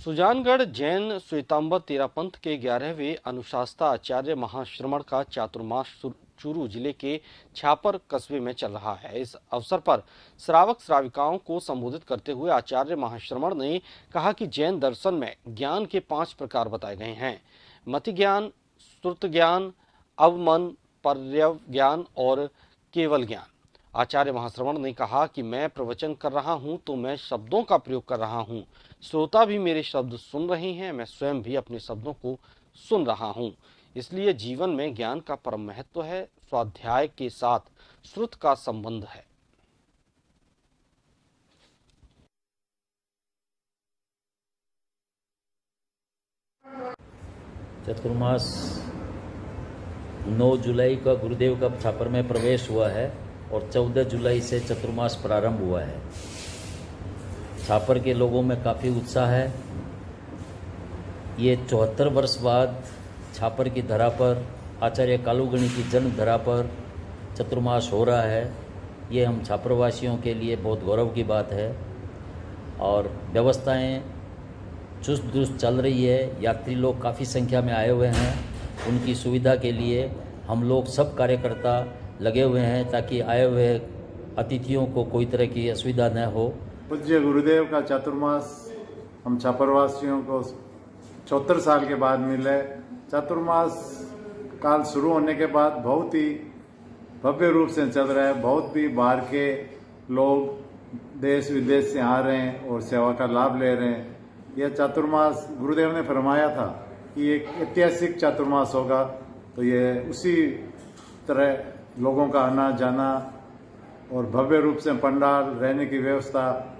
सुजानगढ़ जैन श्वेतांबर तेरापंथ के 11वें अनुशासता आचार्य महाश्रमण का चातुर्मास चूरू जिले के छापर कस्बे में चल रहा है। इस अवसर पर श्रावक श्राविकाओं को संबोधित करते हुए आचार्य महाश्रमण ने कहा कि जैन दर्शन में ज्ञान के 5 प्रकार बताए गए हैं: मति ज्ञान, श्रुत ज्ञान, अवमन, पर्यव ज्ञान और केवल ज्ञान। आचार्य महाश्रमण ने कहा कि मैं प्रवचन कर रहा हूं तो मैं शब्दों का प्रयोग कर रहा हूं, श्रोता भी मेरे शब्द सुन रहे हैं, मैं स्वयं भी अपने शब्दों को सुन रहा हूं। इसलिए जीवन में ज्ञान का परम महत्व है। स्वाध्याय के साथ श्रुत का संबंध है। चतुर्मास 9 जुलाई का गुरुदेव का छापर में प्रवेश हुआ है और 14 जुलाई से चतुर्मास प्रारंभ हुआ है। छापर के लोगों में काफ़ी उत्साह है। ये 74 वर्ष बाद छापर की धरा पर, आचार्य कालूगणी की जन्म धरा पर चतुर्मास हो रहा है। ये हम छापरवासियों के लिए बहुत गौरव की बात है और व्यवस्थाएं चुस्त दुरुस्त चल रही है। यात्री लोग काफ़ी संख्या में आए हुए हैं। उनकी सुविधा के लिए हम लोग सब कार्यकर्ता लगे हुए हैं ताकि आए हुए अतिथियों को कोई तरह की असुविधा न हो। पूज्य गुरुदेव का चातुर्मास हम छापरवासियों को 74 साल के बाद मिले। चातुर्मास काल शुरू होने के बाद बहुत ही भव्य रूप से चल रहा है। बहुत भी बाहर के लोग देश विदेश से आ रहे हैं और सेवा का लाभ ले रहे हैं। यह चातुर्मास गुरुदेव ने फरमाया था कि एक ऐतिहासिक चातुर्मास होगा, तो ये उसी तरह लोगों का आना जाना और भव्य रूप से पंडाल, रहने की व्यवस्था